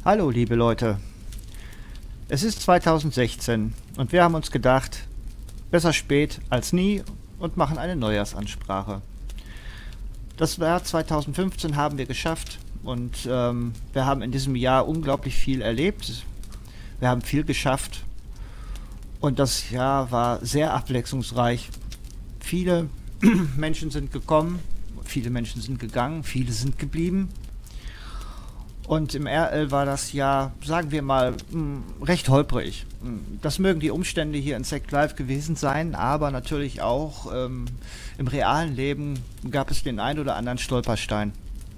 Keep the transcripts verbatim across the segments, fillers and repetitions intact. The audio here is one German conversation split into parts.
Hallo liebe Leute, es ist zweitausendsechzehn und wir haben uns gedacht, besser spät als nie und machen eine Neujahrsansprache. Das Jahr zweitausendfünfzehn haben wir geschafft und ähm, wir haben in diesem Jahr unglaublich viel erlebt. Wir haben viel geschafft und das Jahr war sehr abwechslungsreich. Viele Menschen sind gekommen, viele Menschen sind gegangen, viele sind geblieben. Und im R L war das Jahr, sagen wir mal, recht holprig. Das mögen die Umstände hier in Sekt Live gewesen sein, aber natürlich auch ähm, im realen Leben gab es den einen oder anderen Stolperstein.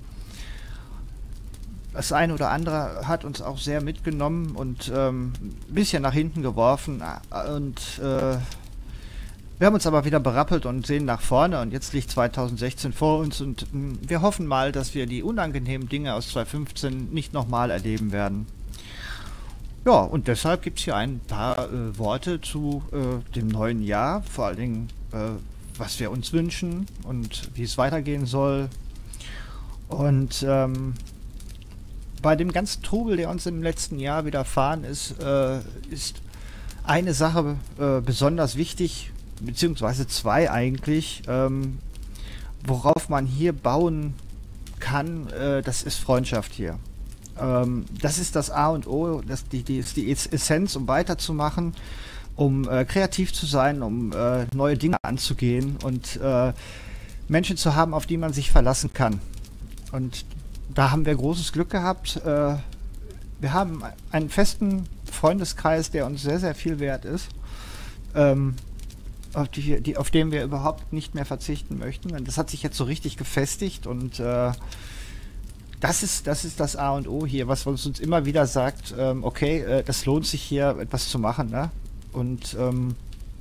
Das eine oder andere hat uns auch sehr mitgenommen und ähm, ein bisschen nach hinten geworfen. Und äh, wir haben uns aber wieder berappelt und sehen nach vorne und jetzt liegt zweitausendsechzehn vor uns und mh, wir hoffen mal, dass wir die unangenehmen Dinge aus zweitausendfünfzehn nicht nochmal erleben werden. Ja, und deshalb gibt es hier ein paar äh, Worte zu äh, dem neuen Jahr, vor allen Dingen, äh, was wir uns wünschen und wie es weitergehen soll. Und ähm, bei dem ganzen Trubel, der uns im letzten Jahr widerfahren ist, äh, ist eine Sache äh, besonders wichtig, beziehungsweise zwei eigentlich, ähm, worauf man hier bauen kann, äh, das ist Freundschaft hier. Ähm, das ist das A und O, das die, die ist die Essenz, um weiterzumachen, um äh, kreativ zu sein, um äh, neue Dinge anzugehen und äh, Menschen zu haben, auf die man sich verlassen kann. Und da haben wir großes Glück gehabt. Äh, wir haben einen festen Freundeskreis, der uns sehr, sehr viel wert ist. Ähm, Auf, die, die, auf dem wir überhaupt nicht mehr verzichten möchten. Und das hat sich jetzt so richtig gefestigt und äh, das ist, das ist das A und O hier, was uns, uns immer wieder sagt, ähm, okay, äh, das lohnt sich hier etwas zu machen. Ne? Und ähm,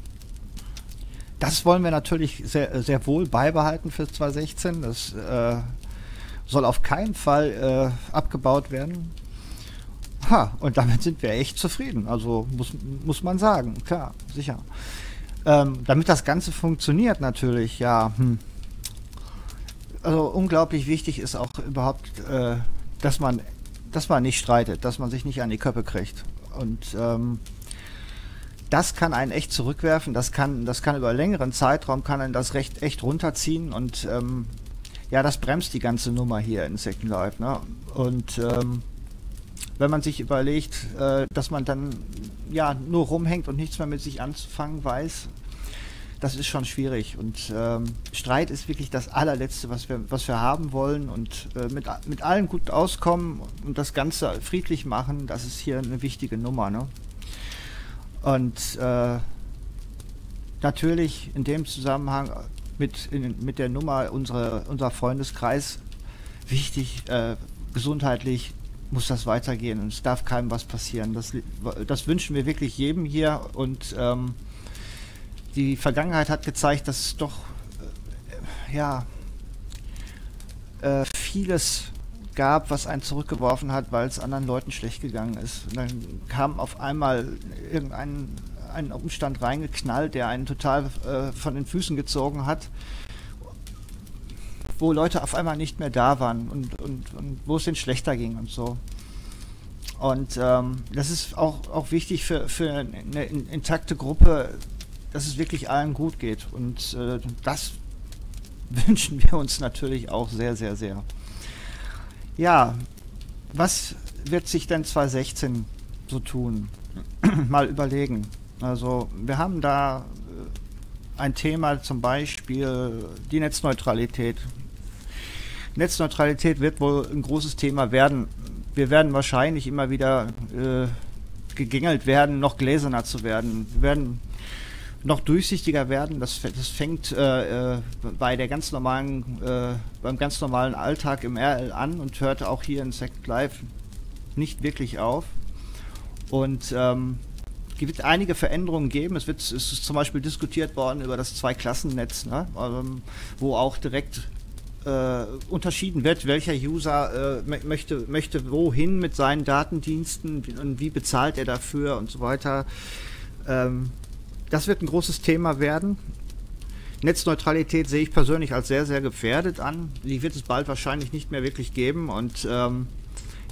das wollen wir natürlich sehr, sehr wohl beibehalten für zweitausendsechzehn. Das äh, soll auf keinen Fall äh, abgebaut werden. Ha, und damit sind wir echt zufrieden. Also muss, muss man sagen, klar, sicher. Ähm, damit das Ganze funktioniert natürlich, ja, hm. Also unglaublich wichtig ist auch überhaupt, äh, dass man, dass man nicht streitet, dass man sich nicht an die Köpfe kriegt. Und ähm, das kann einen echt zurückwerfen, das kann, das kann über einen längeren Zeitraum, kann einen das recht echt runterziehen und ähm, ja, das bremst die ganze Nummer hier in Second Life, ne? Und ähm, wenn man sich überlegt, äh, dass man dann ja nur rumhängt und nichts mehr mit sich anzufangen weiß, das ist schon schwierig. Und ähm, Streit ist wirklich das allerletzte, was wir, was wir haben wollen. Und äh, mit, mit allen gut auskommen und das Ganze friedlich machen, das ist hier eine wichtige Nummer. Ne? Und äh, natürlich in dem Zusammenhang mit, in, mit der Nummer unsere, unser Freundeskreis wichtig, äh, gesundheitlich muss das weitergehen und es darf keinem was passieren. Das, das wünschen wir wirklich jedem hier und ähm, die Vergangenheit hat gezeigt, dass es doch äh, ja äh, vieles gab, was einen zurückgeworfen hat, weil es anderen Leuten schlecht gegangen ist. Und dann kam auf einmal irgendein ein Umstand reingeknallt, der einen total äh, von den Füßen gezogen hat, wo Leute auf einmal nicht mehr da waren und, und, und wo es denen schlechter ging und so. Und ähm, das ist auch, auch wichtig für, für eine intakte Gruppe, dass es wirklich allen gut geht. Und äh, das wünschen wir uns natürlich auch sehr, sehr, sehr. Ja, was wird sich denn zweitausendsechzehn so tun? Mal überlegen. Also wir haben da ein Thema, zum Beispiel die Netzneutralität. Netzneutralität wird wohl ein großes Thema werden. Wir werden wahrscheinlich immer wieder äh, gegängelt werden, noch gläserner zu werden. Wir werden noch durchsichtiger werden. Das, das fängt äh, bei der ganz normalen, äh, beim ganz normalen Alltag im R L an und hört auch hier in Sekt Live nicht wirklich auf. Und ähm, es wird einige Veränderungen geben. Es, wird, es ist zum Beispiel diskutiert worden über das Zwei-Klassen-Netz, ne? ähm, wo auch direkt äh, unterschieden wird, welcher User äh, möchte, möchte wohin mit seinen Datendiensten und wie bezahlt er dafür und so weiter. Ähm, das wird ein großes Thema werden. Netzneutralität sehe ich persönlich als sehr, sehr gefährdet an. Die wird es bald wahrscheinlich nicht mehr wirklich geben und ähm,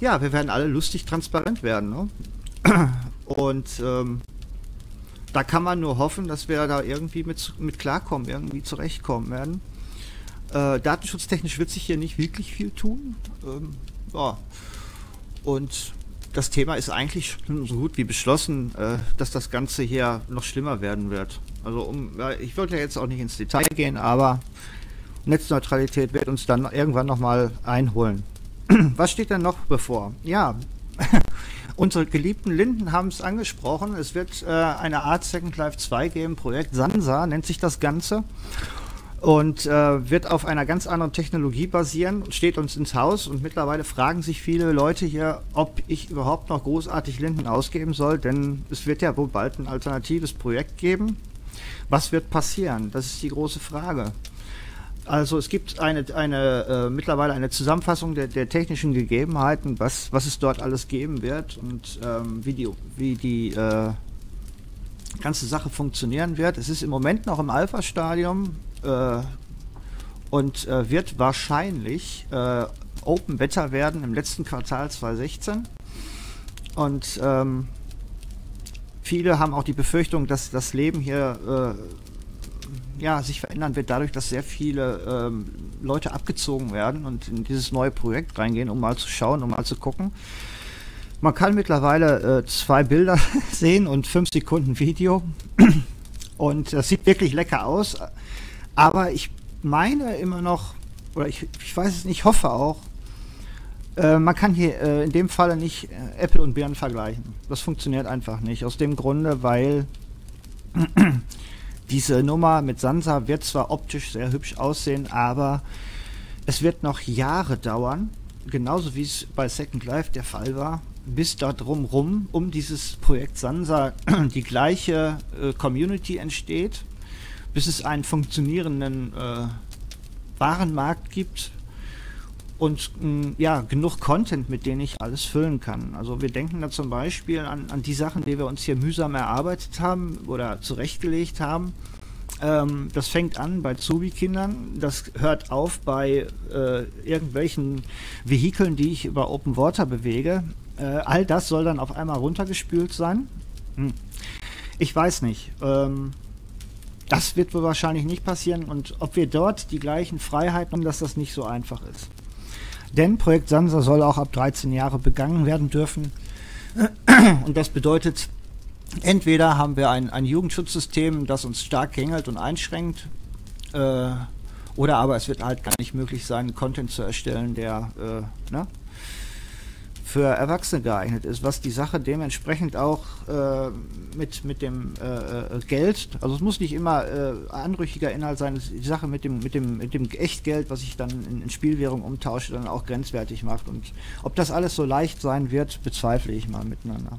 ja, wir werden alle lustig transparent werden. Ne? Und ähm, da kann man nur hoffen, dass wir da irgendwie mit, mit klarkommen, irgendwie zurechtkommen werden. Äh, datenschutztechnisch wird sich hier nicht wirklich viel tun. Ähm, ja. Und das Thema ist eigentlich schon so gut wie beschlossen, äh, dass das Ganze hier noch schlimmer werden wird. Also um, ja, ich wollte ja jetzt auch nicht ins Detail gehen, aber Netzneutralität wird uns dann irgendwann nochmal einholen. Was steht denn noch bevor? Ja, unsere geliebten Linden haben es angesprochen. Es wird äh, eine Art Second Life zwei geben, Projekt Sansa nennt sich das Ganze. Und äh, wird auf einer ganz anderen Technologie basieren, steht uns ins Haus und mittlerweile fragen sich viele Leute hier, ob ich überhaupt noch großartig Linden ausgeben soll, denn es wird ja wohl bald ein alternatives Projekt geben. Was wird passieren? Das ist die große Frage. Also es gibt eine, eine äh, mittlerweile eine Zusammenfassung der, der technischen Gegebenheiten, was, was es dort alles geben wird und ähm, wie die, wie die äh, ganze Sache funktionieren wird. Es ist im Moment noch im Alpha-Stadium äh, und äh, wird wahrscheinlich äh, Open Beta werden im letzten Quartal zwanzig sechzehn. Und ähm, viele haben auch die Befürchtung, dass das Leben hier äh, ja, sich verändern wird, dadurch, dass sehr viele ähm, Leute abgezogen werden und in dieses neue Projekt reingehen, um mal zu schauen, um mal zu gucken. Man kann mittlerweile äh, zwei Bilder sehen und fünf Sekunden Video und das sieht wirklich lecker aus, aber ich meine immer noch, oder ich, ich weiß es nicht, ich hoffe auch, äh, man kann hier äh, in dem Falle nicht äh, Äpfel und Birnen vergleichen. Das funktioniert einfach nicht, aus dem Grunde, weil diese Nummer mit Sansa wird zwar optisch sehr hübsch aussehen, aber es wird noch Jahre dauern, genauso wie es bei Second Life der Fall war, bis da drumrum um dieses Projekt Sansa die gleiche äh, Community entsteht, bis es einen funktionierenden äh, Warenmarkt gibt und mh, ja, genug Content, mit dem ich alles füllen kann. Also wir denken da zum Beispiel an, an die Sachen, die wir uns hier mühsam erarbeitet haben oder zurechtgelegt haben. Ähm, das fängt an bei Zubi-Kindern, das hört auf bei äh, irgendwelchen Vehikeln, die ich über Open Water bewege. Äh, all das soll dann auf einmal runtergespült sein. Hm. Ich weiß nicht. Ähm, das wird wohl wahrscheinlich nicht passieren und ob wir dort die gleichen Freiheiten haben, dass das nicht so einfach ist. Denn Projekt Sansa soll auch ab dreizehn Jahre begangen werden dürfen. Und das bedeutet, entweder haben wir ein, ein Jugendschutzsystem, das uns stark gängelt und einschränkt, äh, oder aber es wird halt gar nicht möglich sein, Content zu erstellen, der äh, ne, für Erwachsene geeignet ist, was die Sache dementsprechend auch äh, mit, mit dem äh, Geld, also es muss nicht immer äh, anrüchiger Inhalt sein, die Sache mit dem, mit dem, mit dem Echtgeld, was ich dann in, in Spielwährung umtausche, dann auch grenzwertig macht. Und ob das alles so leicht sein wird, bezweifle ich mal miteinander.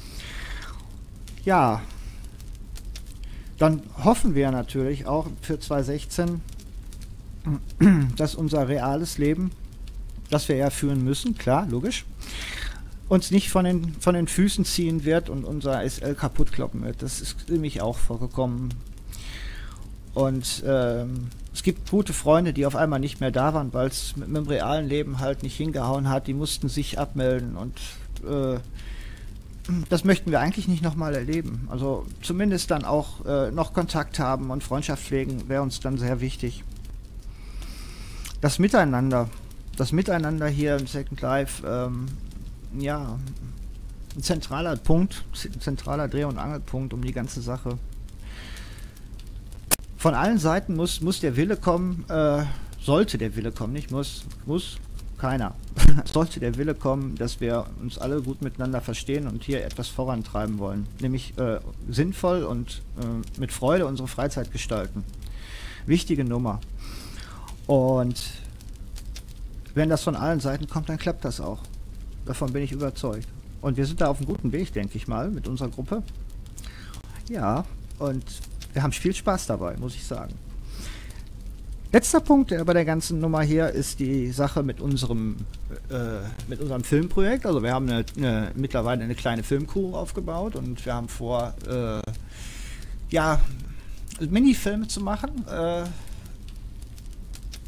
Ja, dann hoffen wir natürlich auch für zwanzig sechzehn, dass unser reales Leben, das wir ja führen müssen, klar, logisch, uns nicht von den, von den Füßen ziehen wird und unser S L kaputt kloppen wird. Das ist nämlich auch vorgekommen. Und ähm, es gibt gute Freunde, die auf einmal nicht mehr da waren, weil es mit, mit dem realen Leben halt nicht hingehauen hat. Die mussten sich abmelden und äh, das möchten wir eigentlich nicht nochmal erleben. Also zumindest dann auch äh, noch Kontakt haben und Freundschaft pflegen, wäre uns dann sehr wichtig. Das Miteinander, das Miteinander hier im Second Life, ähm, ja, ein zentraler Punkt, ein zentraler Dreh- und Angelpunkt um die ganze Sache. Von allen Seiten muss, muss der Wille kommen, äh, sollte der Wille kommen, nicht muss, muss keiner. Sollte der Wille kommen, dass wir uns alle gut miteinander verstehen und hier etwas vorantreiben wollen. Nämlich äh, sinnvoll und äh, mit Freude unsere Freizeit gestalten. Wichtige Nummer. Und wenn das von allen Seiten kommt, dann klappt das auch. Davon bin ich überzeugt. Und wir sind da auf einem guten Weg, denke ich mal, mit unserer Gruppe. Ja, und wir haben viel Spaß dabei, muss ich sagen. Letzter Punkt bei der ganzen Nummer hier ist die Sache mit unserem, äh, mit unserem Filmprojekt. Also wir haben eine, eine, mittlerweile eine kleine Filmcrew aufgebaut und wir haben vor, äh, ja, Minifilme zu machen. Äh,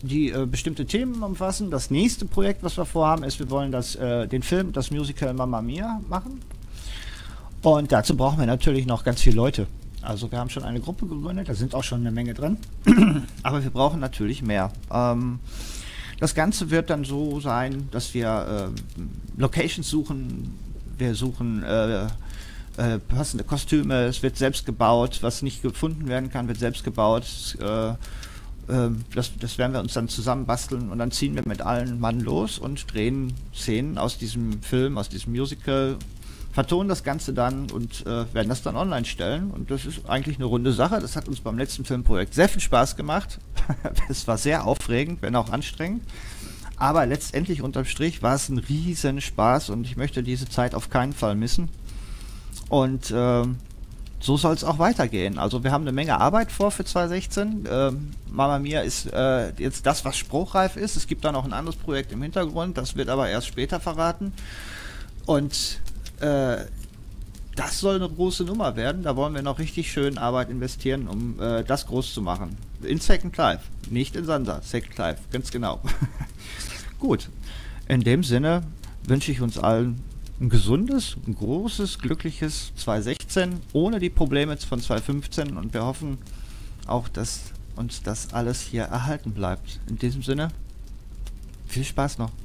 die äh, bestimmte Themen umfassen. Das nächste Projekt, was wir vorhaben, ist, wir wollen das, äh, den Film, das Musical Mamma Mia machen. Und dazu brauchen wir natürlich noch ganz viele Leute. Also wir haben schon eine Gruppe gegründet, da sind auch schon eine Menge drin. Aber wir brauchen natürlich mehr. Ähm, das Ganze wird dann so sein, dass wir äh, Locations suchen. Wir suchen äh, äh, passende Kostüme. Es wird selbst gebaut. Was nicht gefunden werden kann, wird selbst gebaut. Äh, äh, das, das werden wir uns dann zusammen basteln. Und dann ziehen wir mit allen Mann los und drehen Szenen aus diesem Film, aus diesem Musical, vertonen das Ganze dann und äh, werden das dann online stellen. Und das ist eigentlich eine runde Sache. Das hat uns beim letzten Filmprojekt sehr viel Spaß gemacht. Es war sehr aufregend, wenn auch anstrengend. Aber letztendlich unterm Strich war es ein riesen Spaß und ich möchte diese Zeit auf keinen Fall missen. Und äh, so soll es auch weitergehen. Also wir haben eine Menge Arbeit vor für zwanzig sechzehn. Ähm, Mamma Mia ist äh, jetzt das, was spruchreif ist. Es gibt da noch ein anderes Projekt im Hintergrund. Das wird aber erst später verraten. Und Äh, das soll eine große Nummer werden. Da wollen wir noch richtig schön Arbeit investieren, um äh, das groß zu machen. In Second Life, nicht in Sansa. Second Life, ganz genau. Gut, in dem Sinne wünsche ich uns allen ein gesundes, ein großes, glückliches zwanzig sechzehn, ohne die Probleme von zwanzig fünfzehn und wir hoffen auch, dass uns das alles hier erhalten bleibt. In diesem Sinne, viel Spaß noch.